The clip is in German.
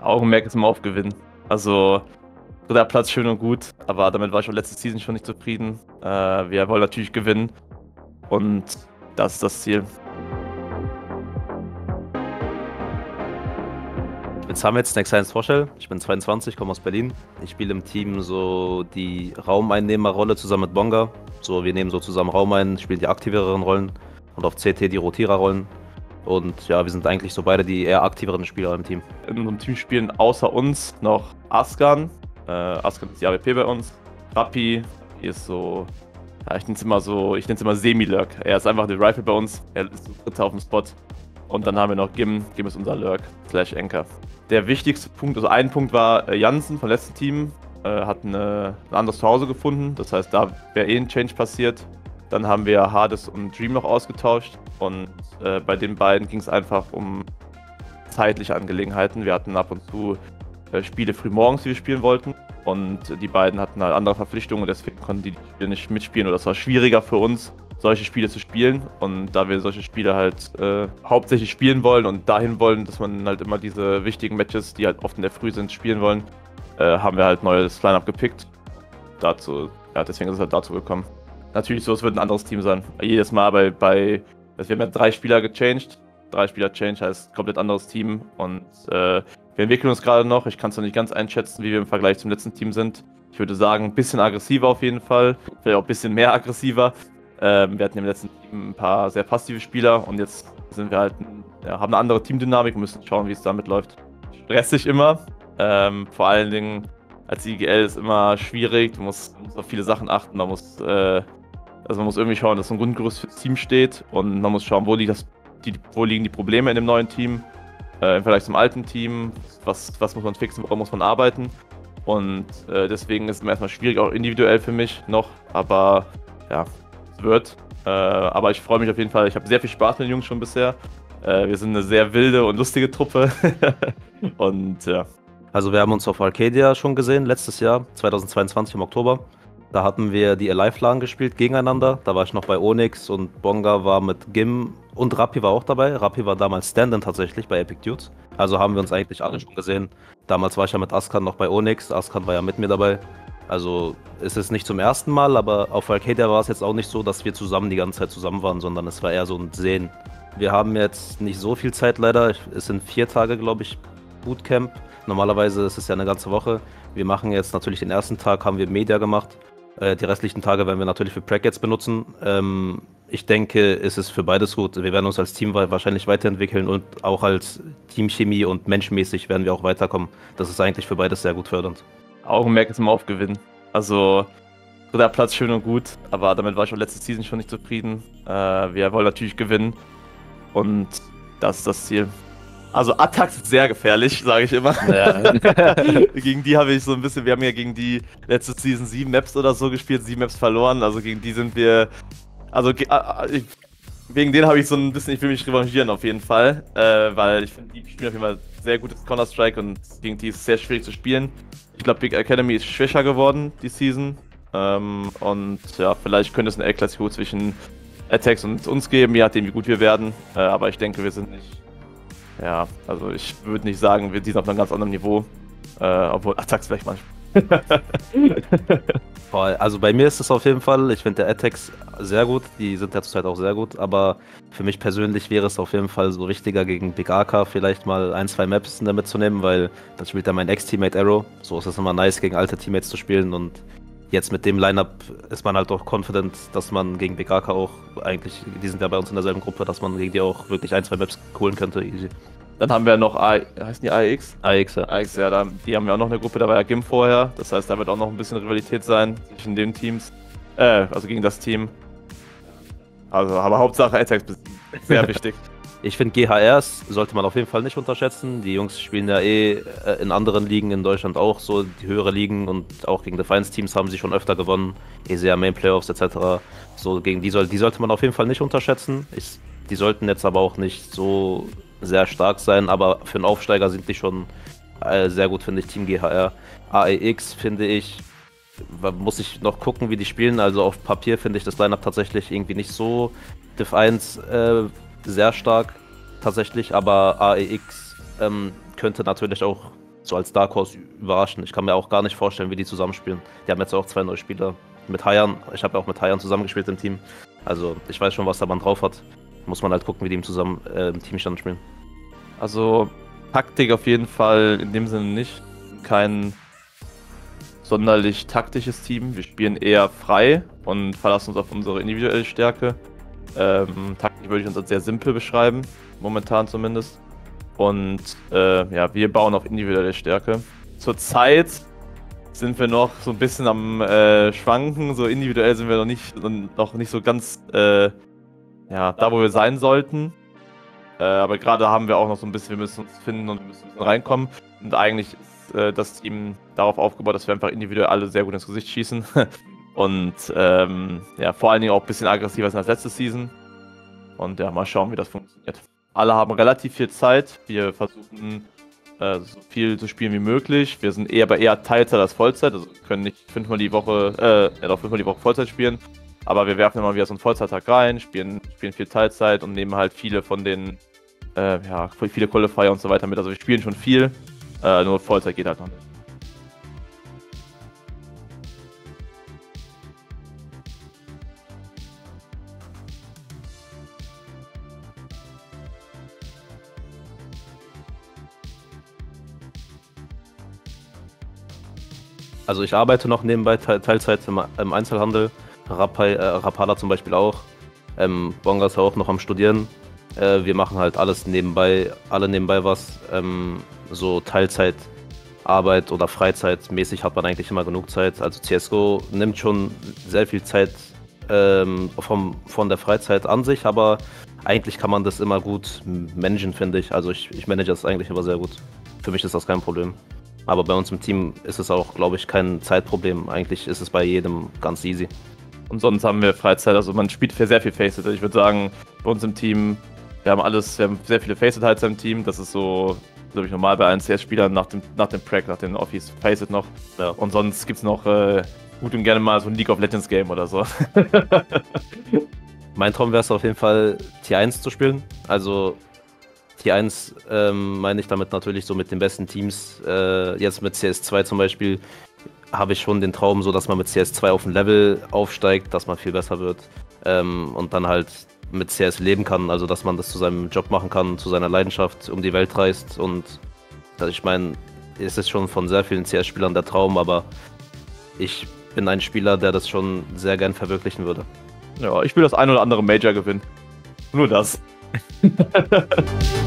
Augenmerk ist immer auf Gewinnen. Also, dritter Platz schön und gut, aber damit war ich auch letzte Season schon nicht zufrieden. Wir wollen natürlich gewinnen und das ist das Ziel. Ich bin Samet, Snack Science Vorstell. Ich bin 22, komme aus Berlin. Ich spiele im Team so die Raumeinnehmerrolle zusammen mit Bonga. So, wir nehmen so zusammen Raum ein, spielen die aktiveren Rollen und auf CT die Rotiererrollen. Und ja, wir sind eigentlich so beide die eher aktiveren Spieler im Team. In unserem Team spielen außer uns noch Askan. Askan ist die AWP bei uns. Rappi ist so, ja, ich nenne es immer Semi-Lurk. Er ist einfach der Rifle bei uns. Er ist so Dritter auf dem Spot. Und dann haben wir noch Gim. Gim ist unser Lurk / Anchor. Der wichtigste Punkt, also ein Punkt war Jansen vom letzten Team. Hat ein anderes Zuhause gefunden. Das heißt, da wäre ein Change passiert. Dann haben wir Hades und Dream noch ausgetauscht. Und bei den beiden ging es einfach um zeitliche Angelegenheiten. Wir hatten ab und zu Spiele früh morgens, die wir spielen wollten. Und die beiden hatten halt andere Verpflichtungen und deswegen konnten die Spiele nicht mitspielen. Oder es war schwieriger für uns, solche Spiele zu spielen. Und da wir solche Spiele halt hauptsächlich spielen wollen und dahin wollen, dass man halt immer diese wichtigen Matches, die halt oft in der Früh sind, spielen wollen, haben wir halt neues Line-Up gepickt. Deswegen ist es halt dazu gekommen. Natürlich so, es wird ein anderes Team sein. Jedes Mal wir haben ja 3 Spieler gechanged. 3 Spieler Change heißt komplett anderes Team. Und wir entwickeln uns gerade noch. Ich kann es noch nicht ganz einschätzen, wie wir im Vergleich zum letzten Team sind. Ich würde sagen, ein bisschen aggressiver auf jeden Fall. Vielleicht auch ein bisschen mehr aggressiver. Wir hatten im letzten Team ein paar sehr passive Spieler und jetzt sind wir halt, haben eine andere Teamdynamik und müssen schauen, wie es damit läuft. Stressig immer. Vor allen Dingen als IGL ist immer schwierig. Man muss auf viele Sachen achten. Man muss irgendwie schauen, dass so ein Grundgerüst fürs Team steht und man muss schauen, wo liegen die Probleme in dem neuen Team im Vergleich zum alten Team. Was muss man fixen, woran muss man arbeiten? Und deswegen ist es erstmal schwierig, auch individuell für mich noch. Aber ja, es wird. Aber ich freue mich auf jeden Fall. Ich habe sehr viel Spaß mit den Jungs schon bisher. Wir sind eine sehr wilde und lustige Truppe. Und ja. Also wir haben uns auf Arcadia schon gesehen, letztes Jahr, 2022 im Oktober. Da hatten wir die Alive-Lagen gespielt gegeneinander. Da war ich noch bei Onyx und Bonga war mit Gim und Rappi war auch dabei. Rappi war damals Stand-in tatsächlich bei Epic Dudes. Also haben wir uns eigentlich alle schon gesehen. Damals war ich ja mit Askan noch bei Onyx. Askan war ja mit mir dabei. Also es ist nicht zum ersten Mal, aber auf Arcadia war es jetzt auch nicht so, dass wir zusammen die ganze Zeit zusammen waren, sondern es war eher so ein Sehen. Wir haben jetzt nicht so viel Zeit leider. Es sind 4 Tage, glaube ich, Bootcamp. Normalerweise ist es ja eine ganze Woche. Wir machen jetzt natürlich den ersten Tag, haben wir Media gemacht. Die restlichen Tage werden wir natürlich für Brackets benutzen. Ich denke, es ist für beides gut. Wir werden uns als Team wahrscheinlich weiterentwickeln und auch als Teamchemie und menschmäßig werden wir auch weiterkommen. Das ist eigentlich für beides sehr gut fördernd. Augenmerk ist immer auf Gewinnen. Also, dritter Platz schön und gut, aber damit war ich auch letzte Season schon nicht zufrieden. Wir wollen natürlich gewinnen und das ist das Ziel. Also Attacks ist sehr gefährlich, sage ich immer. Ja. Gegen die habe ich so ein bisschen, wir haben ja gegen die letzte Season 7 Maps oder so gespielt, 7 Maps verloren, also gegen die sind wir, wegen denen habe ich so ein bisschen, ich will mich revanchieren auf jeden Fall, weil ich finde, die spielen auf jeden Fall sehr gutes Counter-Strike und gegen die ist es sehr schwierig zu spielen. Ich glaube, Big Academy ist schwächer geworden, die Season, und ja, vielleicht könnte es ein El-Clasico zwischen Attacks und uns geben, je nachdem wie gut wir werden, aber ich denke, wir sind nicht. Ja, also ich würde nicht sagen, wir sind auf einem ganz anderen Niveau, obwohl Attacks vielleicht manchmal. Also bei mir ist es auf jeden Fall, ich finde der Attacks sehr gut, die sind ja zurzeit auch sehr gut, aber für mich persönlich wäre es auf jeden Fall so wichtiger gegen Big AK vielleicht mal 1, 2 Maps damit zu nehmen, weil dann spielt ja mein Ex-Teammate Arrow, so ist es immer nice gegen alte Teammates zu spielen und jetzt mit dem Lineup ist man halt auch confident, dass man gegen Big AK auch eigentlich, die sind ja bei uns in derselben Gruppe, dass man gegen die auch wirklich 1, 2 Maps holen könnte, easy. Dann haben wir noch, heißen die AEX? AEX, ja. AEX, ja, die haben ja auch noch eine Gruppe, da war ja Gim vorher. Das heißt, da wird auch noch ein bisschen Rivalität sein zwischen den Teams. Also gegen das Team. Also, aber Hauptsache Attacks besiegen. Sehr wichtig. Ich finde GHRs sollte man auf jeden Fall nicht unterschätzen. Die Jungs spielen ja in anderen Ligen in Deutschland auch so, die höhere Ligen und auch gegen Defiance-Teams haben sie schon öfter gewonnen. ESEA Main Playoffs etc. So gegen die sollte man auf jeden Fall nicht unterschätzen. Die sollten jetzt aber auch nicht so sehr stark sein, aber für einen Aufsteiger sind die schon sehr gut, finde ich, Team GHR. AEX finde ich, muss ich noch gucken, wie die spielen. Also auf Papier finde ich das Lineup tatsächlich irgendwie nicht so Div 1 sehr stark tatsächlich, aber AEX könnte natürlich auch so als Dark Horse überraschen. Ich kann mir auch gar nicht vorstellen, wie die zusammenspielen. Die haben jetzt auch 2 neue Spieler mit Hayan. Ich habe ja auch mit Hayan zusammengespielt im Team. Also ich weiß schon, was der Mann drauf hat. Muss man halt gucken, wie die zusammen im Teamstand spielen. Also Taktik auf jeden Fall in dem Sinne nicht. Kein sonderlich taktisches Team. Wir spielen eher frei und verlassen uns auf unsere individuelle Stärke. Taktik würde ich uns als sehr simpel beschreiben, momentan zumindest. Und ja, wir bauen auf individuelle Stärke. Zurzeit sind wir noch so ein bisschen am Schwanken. So individuell sind wir noch nicht so ganz ja, da, wo wir sein sollten. Aber gerade haben wir auch noch so ein bisschen, wir müssen uns finden und wir müssen reinkommen. Und eigentlich ist das Team darauf aufgebaut, dass wir einfach individuell alle sehr gut ins Gesicht schießen. Und ja, vor allen Dingen auch ein bisschen aggressiver sind als letzte Season. Und ja, mal schauen, wie das funktioniert. Alle haben relativ viel Zeit. Wir versuchen so viel zu spielen wie möglich. Wir sind eher Teilzeit als Vollzeit. Also wir können nicht 5-mal die Woche Vollzeit spielen. Aber wir werfen immer wieder so einen Vollzeittag rein, spielen viel Teilzeit und nehmen halt viele von den, ja, viele Qualifier und so weiter mit. Also wir spielen schon viel, nur Vollzeit geht halt noch nicht. Also ich arbeite noch nebenbei Teilzeit im Einzelhandel. Rapala zum Beispiel auch. Bonga ist auch noch am Studieren. Wir machen halt alles nebenbei, alle nebenbei was. So Teilzeitarbeit oder Freizeitmäßig hat man eigentlich immer genug Zeit. Also CSGO nimmt schon sehr viel Zeit von der Freizeit an sich, aber eigentlich kann man das immer gut managen, finde ich. Also ich manage das eigentlich immer sehr gut. Für mich ist das kein Problem. Aber bei uns im Team ist es auch, glaube ich, kein Zeitproblem. Eigentlich ist es bei jedem ganz easy. Und sonst haben wir Freizeit, also man spielt sehr viel Faceit. Ich würde sagen, bei uns im Team, wir haben sehr viele Faceit im Team. Das ist so, glaube ich, normal bei allen CS-Spielern nach dem Prac, nach den Office Faceit noch. Ja. Und sonst gibt es noch gut und gerne mal so ein League of Legends Game oder so. Mein Traum wäre es auf jeden Fall, T1 zu spielen. Also T1 meine ich damit natürlich so mit den besten Teams. Jetzt mit CS2 zum Beispiel habe ich schon den Traum, so dass man mit CS2 auf ein Level aufsteigt, dass man viel besser wird und dann halt mit CS leben kann, also dass man das zu seinem Job machen kann, zu seiner Leidenschaft, um die Welt reist. Und ich meine, es ist schon von sehr vielen CS-Spielern der Traum, aber ich bin ein Spieler, der das schon sehr gern verwirklichen würde. Ja, ich will das ein oder andere Major gewinnen. Nur das.